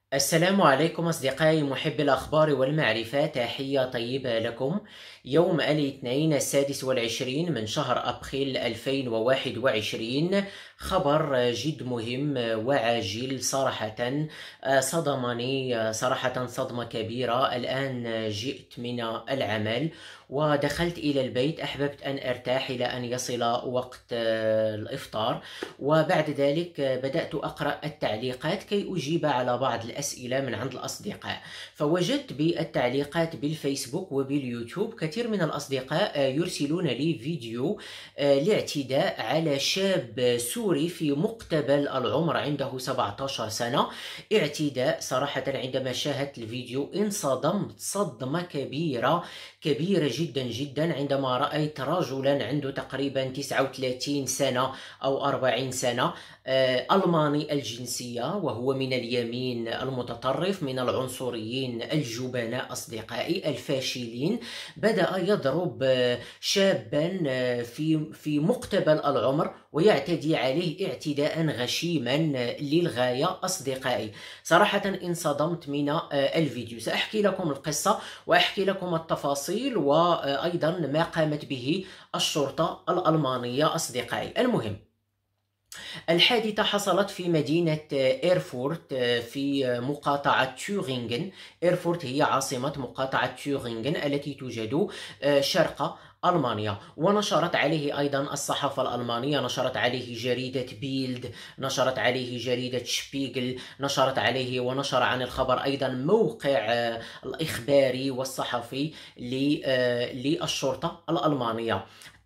السلام عليكم أصدقائي محبي الأخبار والمعرفة، تحية طيبة لكم. يوم الاثنين 26 من شهر أبريل 2021، خبر جد مهم وعاجل صراحة. صدمني صراحة صدمة كبيرة. الآن جئت من العمل ودخلت إلى البيت، أحببت أن أرتاح إلى أن يصل وقت الإفطار، وبعد ذلك بدأت أقرأ التعليقات كي أجيب على بعض الأسئلة من عند الأصدقاء. فوجدت بالتعليقات بالفيسبوك وباليوتيوب كثير من الأصدقاء يرسلون لي فيديو لاعتداء على شاب سوري في مقتبل العمر، عنده 17 سنة. اعتداء صراحة. عندما شاهدت الفيديو انصدمت صدمة كبيرة كبيرة جدا جدا، عندما رأيت رجلا عنده تقريبا 39 سنة أو 40 سنة، ألماني الجنسية، وهو من اليمين المتطرف، من العنصريين الجبناء أصدقائي الفاشلين. بدأ يضرب شابا في مقتبل العمر ويعتدي عليه اعتداء غشيما للغاية أصدقائي. صراحة انصدمت من الفيديو. سأحكي لكم القصة وأحكي لكم التفاصيل وأيضا ما قامت به الشرطة الألمانية أصدقائي. المهم، الحادثة حصلت في مدينة إيرفورت في مقاطعة تيورينغن. إيرفورت هي عاصمة مقاطعة تيورينغن التي توجد شرق ألمانيا. ونشرت عليه أيضا الصحافة الألمانية، نشرت عليه جريدة بيلد، نشرت عليه جريدة شبيغل، نشرت عليه ونشر عن الخبر أيضا موقع الإخباري والصحفي للشرطة الألمانية.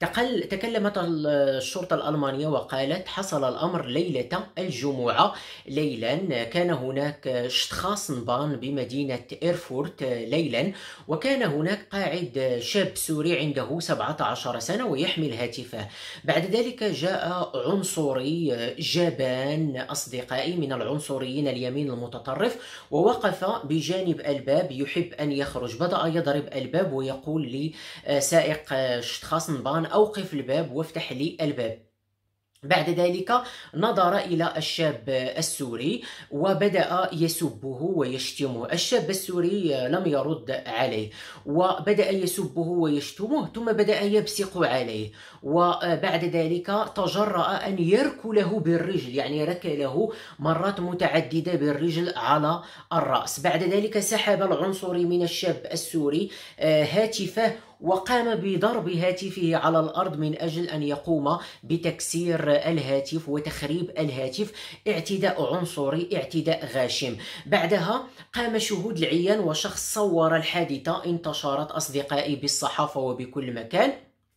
تكلمت الشرطة الألمانية وقالت: حصل الأمر ليلة الجمعة ليلا، كان هناك اشتخاص بان بمدينة إيرفورت ليلا، وكان هناك قاعد شاب سوري عنده 17 سنة ويحمل هاتفه. بعد ذلك جاء عنصري جبان أصدقائي من العنصريين اليمين المتطرف، ووقف بجانب الباب يحب أن يخرج. بدأ يضرب الباب ويقول لسائق اشتخاص بان: أوقف الباب وافتح لي الباب. بعد ذلك نظر إلى الشاب السوري وبدأ يسبه ويشتمه. الشاب السوري لم يرد عليه، وبدأ يسبه ويشتمه، ثم بدأ يبصق عليه، وبعد ذلك تجرأ أن يركله بالرجل، يعني ركله مرات متعددة بالرجل على الرأس. بعد ذلك سحب العنصري من الشاب السوري هاتفه وقام بضرب هاتفه على الأرض من أجل أن يقوم بتكسير الهاتف وتخريب الهاتف. اعتداء عنصري، اعتداء غاشم. بعدها قام شهود العيان وشخص صور الحادثة، انتشرت أصدقائي بالصحافة وبكل مكان،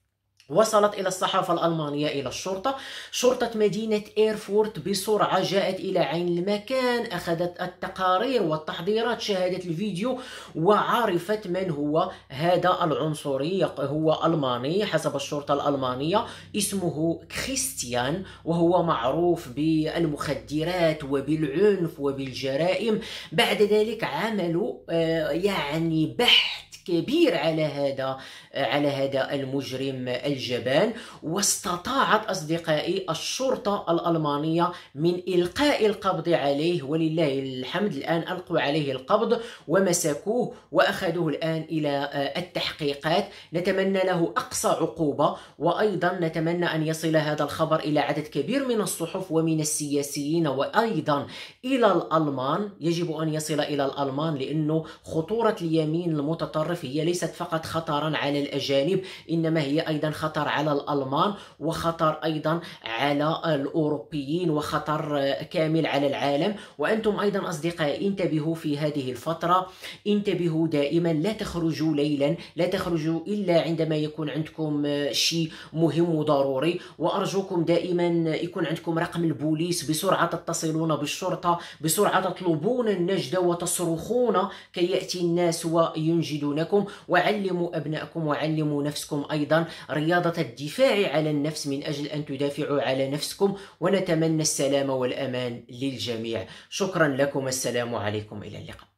وصلت إلى الصحافة الألمانية، إلى الشرطة. شرطة مدينة إيرفورت بسرعة جاءت إلى عين المكان، أخذت التقارير والتحضيرات، شاهدت الفيديو وعرفت من هو هذا العنصري. هو ألماني حسب الشرطة الألمانية، اسمه كريستيان، وهو معروف بالمخدرات وبالعنف وبالجرائم. بعد ذلك عملوا يعني بحث كبير على هذا المجرم الجبان، واستطاعت أصدقائي الشرطة الألمانية من إلقاء القبض عليه، ولله الحمد. الآن ألقوا عليه القبض ومسكوه وأخذوه الآن إلى التحقيقات. نتمنى له أقصى عقوبة، وأيضا نتمنى أن يصل هذا الخبر إلى عدد كبير من الصحف ومن السياسيين، وأيضا إلى الألمان. يجب أن يصل إلى الألمان، لأنه خطورة اليمين المتطرف هي ليست فقط خطرا على الأجانب، إنما هي أيضا خطر على الألمان، وخطر أيضا على الأوروبيين، وخطر كامل على العالم. وأنتم أيضا أصدقائي انتبهوا في هذه الفترة، انتبهوا دائما، لا تخرجوا ليلا، لا تخرجوا إلا عندما يكون عندكم شيء مهم وضروري، وأرجوكم دائما يكون عندكم رقم البوليس، بسرعة تتصلون بالشرطة، بسرعة تطلبون النجدة وتصرخون كي يأتي الناس وينجدونكم. وعلموا أبنائكم وعلموا نفسكم أيضا رياضة الدفاع على النفس من أجل أن تدافعوا على نفسكم. ونتمنى السلام والأمان للجميع. شكرا لكم، السلام عليكم، إلى اللقاء.